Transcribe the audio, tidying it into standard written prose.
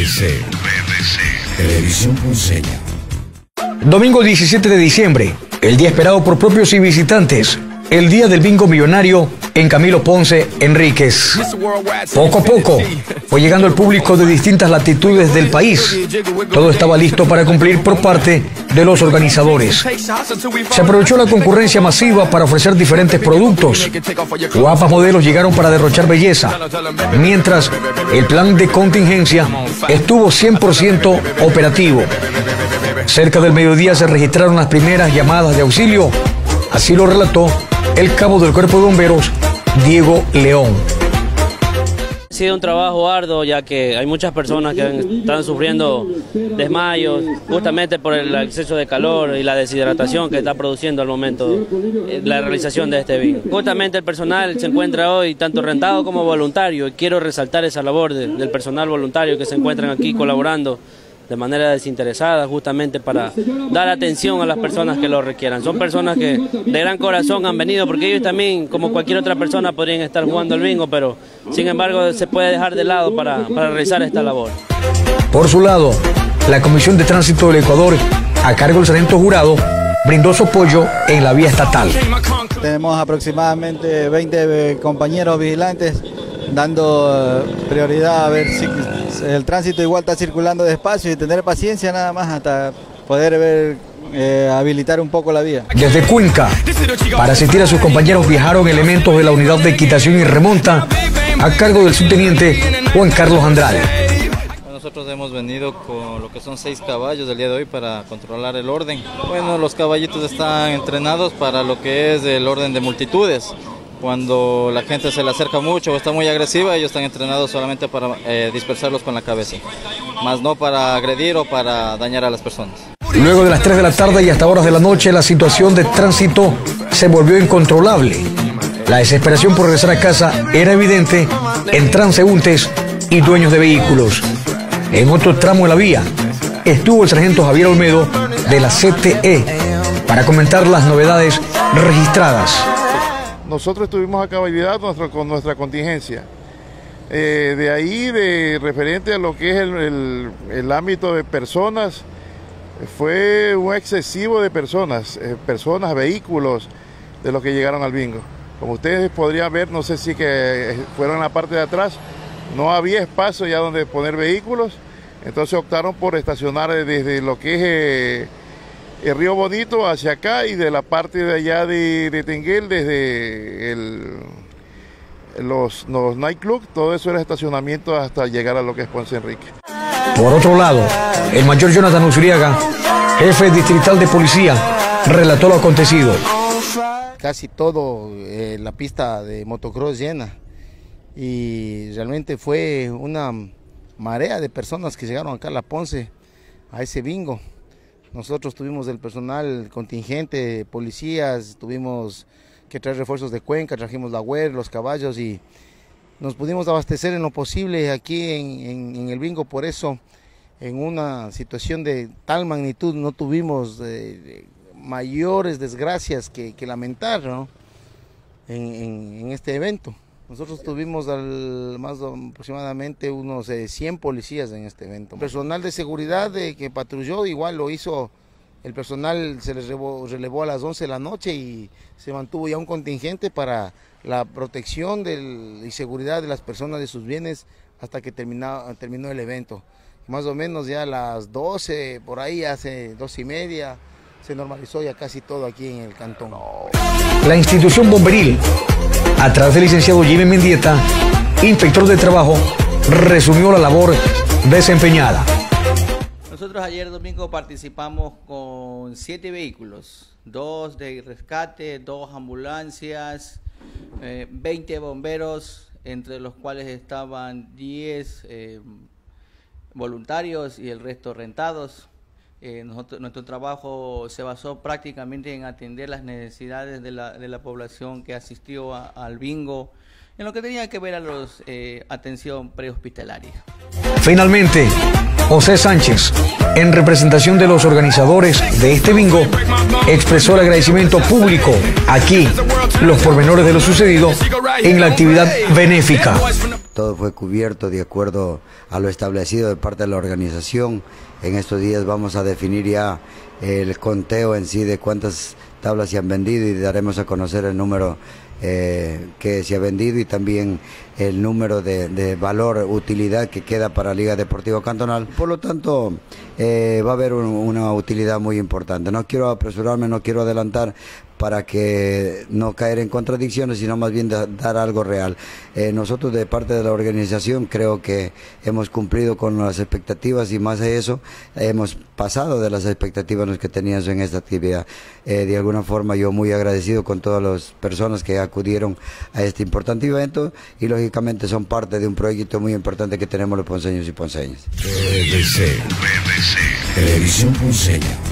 VDC. Televisión Ponceña. Domingo 17 de diciembre, el día esperado por propios y visitantes, el día del bingo millonario en Camilo Ponce Enríquez. Poco a poco fue llegando el público de distintas latitudes del país. Todo estaba listo para cumplir por parte de los organizadores. Se aprovechó la concurrencia masiva para ofrecer diferentes productos. Guapas modelos llegaron para derrochar belleza, mientras el plan de contingencia estuvo 100% operativo. Cerca del mediodía se registraron las primeras llamadas de auxilio. Así lo relató el cabo del Cuerpo de Bomberos, Diego León. Ha sido un trabajo arduo, ya que hay muchas personas que están sufriendo desmayos justamente por el exceso de calor y la deshidratación que está produciendo al momento la realización de este bingo. Justamente el personal se encuentra hoy tanto rentado como voluntario, y quiero resaltar esa labor del personal voluntario que se encuentran aquí colaborando de manera desinteresada, justamente para dar atención a las personas que lo requieran. Son personas que de gran corazón han venido, porque ellos también, como cualquier otra persona, podrían estar jugando al bingo, pero sin embargo se puede dejar de lado para realizar esta labor. Por su lado, la Comisión de Tránsito del Ecuador, a cargo del sargento Jurado, brindó su apoyo en la vía estatal. Tenemos aproximadamente 20 compañeros vigilantes dando prioridad a ver si el tránsito igual está circulando despacio y tener paciencia nada más hasta poder ver, habilitar un poco la vía. Desde Cuenca, para asistir a sus compañeros viajaron elementos de la Unidad de Equitación y Remonta a cargo del subteniente Juan Carlos Andrade. Nosotros hemos venido con lo que son 6 caballos el día de hoy para controlar el orden. Bueno, los caballitos están entrenados para lo que es el orden de multitudes. Cuando la gente se le acerca mucho o está muy agresiva, ellos están entrenados solamente para dispersarlos con la cabeza, más no para agredir o para dañar a las personas. Luego de las 3 de la tarde y hasta horas de la noche, la situación de tránsito se volvió incontrolable. La desesperación por regresar a casa era evidente en transeúntes y dueños de vehículos. En otro tramo de la vía estuvo el sargento Javier Olmedo de la CTE para comentar las novedades registradas. Nosotros tuvimos a cabalidad con nuestra contingencia. De ahí, referente a lo que es el ámbito de personas, fue un excesivo de personas, vehículos, de los que llegaron al bingo. Como ustedes podrían ver, no sé si que fueron en la parte de atrás, no había espacio ya donde poner vehículos, entonces optaron por estacionar desde lo que es el Río Bonito hacia acá, y de la parte de allá de Tenguel, desde los nightclubs, todo eso era estacionamiento hasta llegar a lo que es Ponce Enríquez. Por otro lado, el mayor Jonathan Usuriaga, jefe distrital de policía, relató lo acontecido. Casi todo la pista de motocross llena, y realmente fue una marea de personas que llegaron acá a La Ponce a ese bingo. Nosotros tuvimos el personal contingente, policías, tuvimos que traer refuerzos de Cuenca, trajimos la UER, los caballos, y nos pudimos abastecer en lo posible aquí en el bingo. Por eso, en una situación de tal magnitud, no tuvimos mayores desgracias que lamentar, ¿no? en este evento. Nosotros tuvimos aproximadamente unos 100 policías en este evento. Personal de seguridad que patrulló, igual lo hizo, el personal se les relevó a las 11 de la noche y se mantuvo ya un contingente para la protección y seguridad de las personas, de sus bienes, hasta que terminó el evento. Más o menos ya a las 12, por ahí, hace 2:30, se normalizó ya casi todo aquí en el cantón. La institución bomberil, a través del licenciado Jimmy Mendieta, inspector de trabajo, resumió la labor desempeñada. Nosotros ayer domingo participamos con 7 vehículos, 2 de rescate, 2 ambulancias, 20 bomberos, entre los cuales estaban 10 voluntarios y el resto rentados. Nuestro trabajo se basó prácticamente en atender las necesidades de la población que asistió al bingo, en lo que tenía que ver a los atención prehospitalaria. Finalmente, José Sánchez, en representación de los organizadores de este bingo, expresó el agradecimiento público. Aquí, los pormenores de lo sucedido en la actividad benéfica. todo fue cubierto de acuerdo a lo establecido de parte de la organización. En estos días vamos a definir ya el conteo en sí de cuántas tablas se han vendido y daremos a conocer el número que se ha vendido y también el número de valor, utilidad que queda para Liga Deportiva Cantonal. Por lo tanto, va a haber una utilidad muy importante. No quiero apresurarme, no quiero adelantar para que no caer en contradicciones, sino más bien dar algo real. Nosotros de parte de la organización creo que hemos cumplido con las expectativas y más de eso, hemos pasado de las expectativas que teníamos en esta actividad. De alguna forma yo muy agradecido con todas las personas que acudieron a este importante evento y lógicamente son parte de un proyecto muy importante que tenemos los ponceños y ponceñas. RDC, Televisión Ponceña.